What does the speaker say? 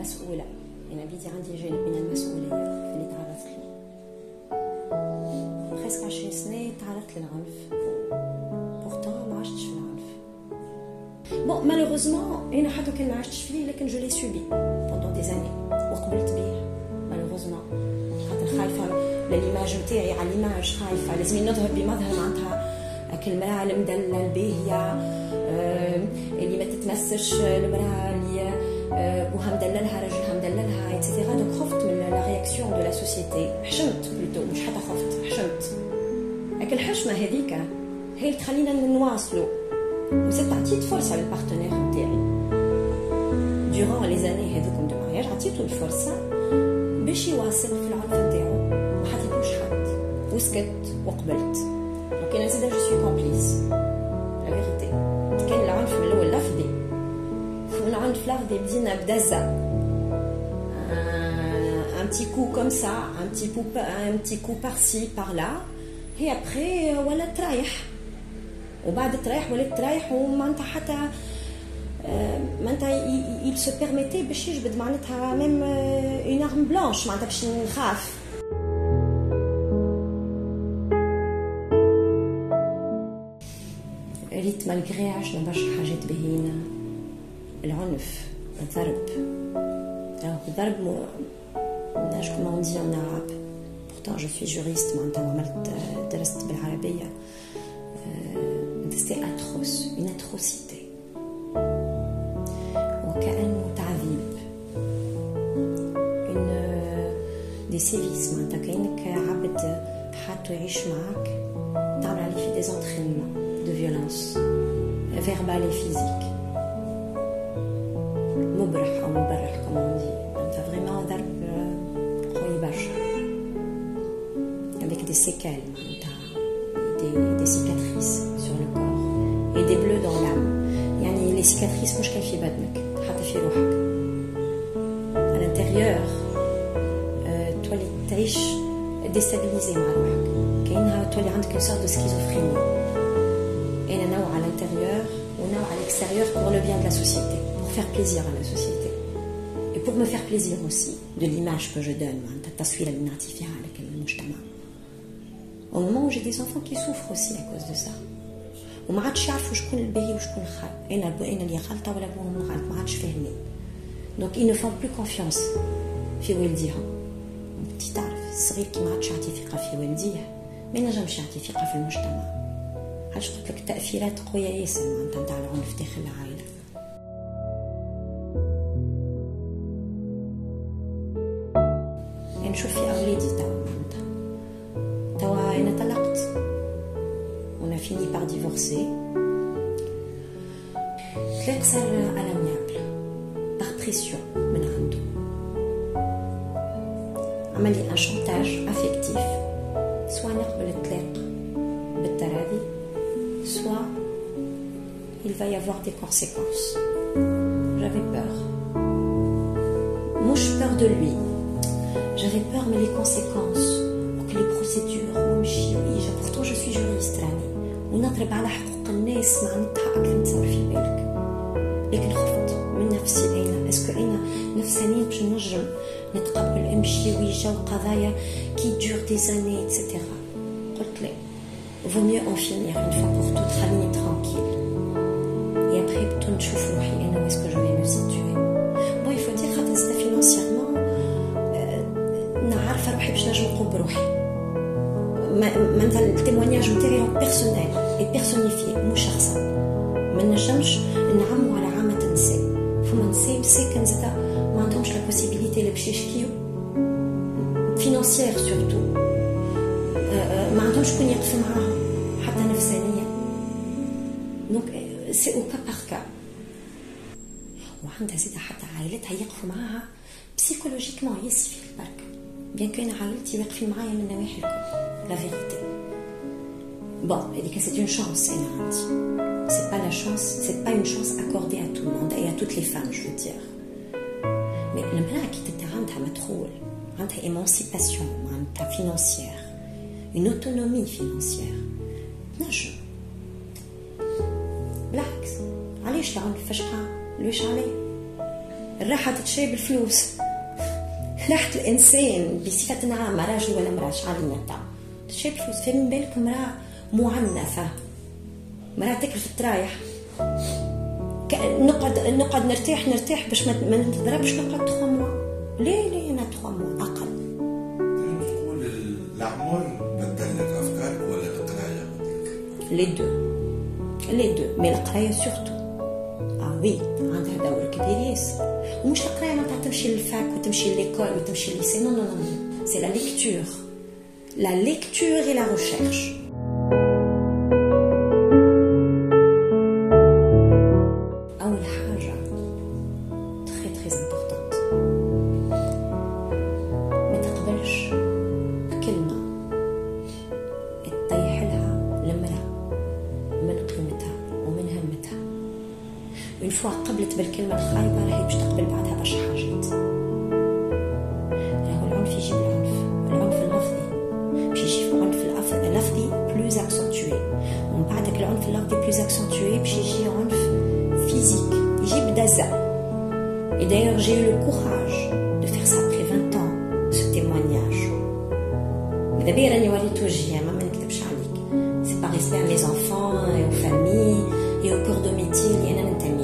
مسؤولة. أنا بيدي عندي جانب من المسؤولية في اللي تعرضت له. بريسك 20 سنة تعرضت للعنف. pourtant ما عشتش في العنف. bon malheureusement أنا حتى كان ما عشتش فيه لكن je l'ai subi pendant des années وقبلت به malheureusement. خاطر خايفة للإيماج نتاعي على الإيماج خايفة لازم نظهر بمظهر معناتها كالمرأة المدللة الباهية اللي ما تتمسش المرأة اللي بوها مدللها راجلها مدللها etc. donc خفت من لا رياكسيون دو لا سوسيتي. حشمت بلوتو مش حتى خفت حشمت. لكن الحشمة هذيك هي اللي تخلينا نواصلوا وزدت عطيت فرصة للبارتنير نتاعي durant les années هذوكم دو مارياج عطيتو الفرصة باش يواصل في العنف نتاعو ما حطيتوش حد وسكت وقبلت. دونك انا زيدا جو سوي كومبليس لا فيريتي. كان العنف من الاول لفظي والعنف لفظي بدينا بدزة un petit coup comme ça un petit coup par-ci par-là et après ولا تريح وبعد تريح ولا تريح ومعناتها حتى معناتها il se permettait باش يجبد معناتها même une arme blanche معناتها باش نخاف. ريت مالغري عشنا برشا حاجات بهينة. العنف الضرب الضرب ناش كما on dit en arabe pourtant je suis juriste معناتها عملت درست بالعربية. c'était atroce une atrocité وكأنه تعذيب des sévices معناتها كأنك عبد حاطو يعيش معك تعمل عليه في des entraînements de violence verbale et physique مبرح أو مبرح comme on dit. معناتها vraiment ضرب قوي برشا avec des séquelles معناتها des cicatrices sur le corps et des bleus dans l'âme. يعني les cicatrices مش كان في بدنك حتى في روحك à l'intérieur تولي تعيش déstabilisé مع روحك كأنها تولي عندك une sorte de schizophrénie. أنا نوع à l'intérieur ونوع à l'extérieur pour le bien de la société pour faire plaisir à la société et pour me faire plaisir aussi de l'image que je donne معناتها التصوير اللي نعطي فيها على المجتمع. au moment où j'ai des enfants qui souffrent aussi à cause de ça وما عادش يعرفوا شكون الباهي وشكون الخايب. انا اللي غلطه ولا ابوهم غلط ما عادش فاهمين. donc ils ne font plus confiance في والديهم. انت تعرف الصغير كي ما عادش يعطي ثقه في والديه ما ينجمش يعطي ثقه في المجتمع. علاش قلت لك تاثيرات قويه ياسر معناتها نتاع العنف داخل العائله. نشوف في اولادي توا انا طلقت on a fini par divorcer. طلاق صار à l'amiable par pression من عنده. عمل لي un chantage affectif soit نقبل الطلاق بالتراضي soit il va y avoir des conséquences. J'avais peur. مش peur de lui. J'avais peur mais les conséquences que les procédures ومشي ويجا. pourtant je suis juriste راني ونضرب على حقوق الناس معناتها أكثر نتصور في بالك. لكن خفت من نفسي أنا اسكو أنا نفسانيا باش نجم نتقبل امشي ويجا وقضايا كي دور دي زاني etc. قلت لا vaut mieux en finir une fois pour toutes خليني tranquille et après بدو نشوف روحي أنا واسكو جو vais me situer. bon il faut dire خاطر زدت financièrement نعرف روحي باش نجم نقوم بروحي. معناتها التيمونياج نتاعي هو بيرسونيل اي بيرسونيفي مو شخصا. ما نجمش نعمو على عامة نساء. فما نساء مساكن زادا ما عندهمش لا بوسيبيليتي اللي باش يشكيو فينانسيير سورتو ما عندهمش شكون يقف معاهم حتى نفسانيا. دونك سي او كا بار كا. وعندها زادا حتى عائلتها يقفوا معاها بسيكولوجيكمون ياسي في البرك. بيان كان عائلتي واقفين معايا من نواحي الكل. La vérité. Bon, c'est une chance, c'est pas la chance, c'est pas une chance accordée à tout le monde et à toutes les femmes, je veux dire. Mais المرأة كي عندها مدخول, عندها émancipation, عندها financière, une autonomie financière. نجم. بالعكس, علاش العنف فاش ليش عليه؟ الراحة تتشري بالفلوس. راحة الإنسان بصفة عامة راجل ولا امرأة شعرية تتشري بالفلوس. فمن بالك امرأة معنفة، امرأة تاكل في الترايح، نقعد نرتاح باش ما نتضربش، نقعد 3 موا. ليه أنا 3 موا أقل. تقول العمر بدل لك أفكارك ولا القراية؟ لي دو مي القراية سورتو. وي عندها دور كبير ياسر. ومش القراية معناتها تمشي للفاك وتمشي لليكول وتمشي للليسي، نو سي لا ليكتور et la recherche. أول حاجة très très importante، ما تقبلش بكلمة تطيح لها المرأة من قيمتها ومن همتها. من فوا قبلت بالكلمة الخايبة راهي باش تقبل بعدها برشا حاجات. راهو العنف يجيب العنف اللفظي باش يجي العنف اللفظي بلوز اكسنتوي، ومن بعدك العنف اللفظي بلوز اكسنتوي باش يجي عنف فيزيك، يجيب دزا. Et d'ailleurs j'ai eu le courage de faire ça après 20 ans, ce témoignage. ماذا بيا راني وريتو وجهي، ما نكذبش عليك. C'est par respect à mes enfants et aux familles et au corps de métier اللي أنا ننتمي